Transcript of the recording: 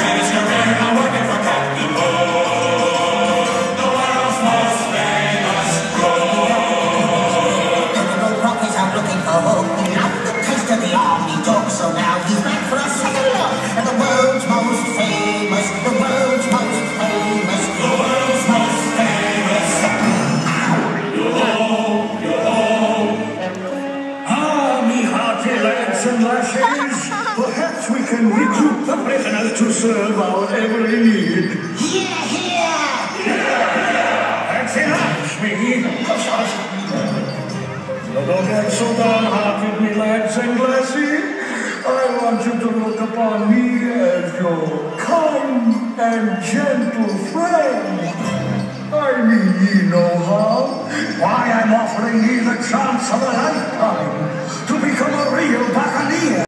finished career, now working for Captain Hook, the world's most famous cook. Typical Rock is out looking for Hook. Loved the taste of the army dog, so now he's back for a second look at the world's most famous, the world's most famous, The world's most famous. Me hearty lads and lasses, perhaps we can recruit the prisoners to serve our every need. here! That's enough, Smiggy. Now don't get so downhearted, me lads and lasses. I want you to look upon me as your kind and gentle friend. I mean ye no harm. Why, I'm offering ye the chance of a lifetime to become a real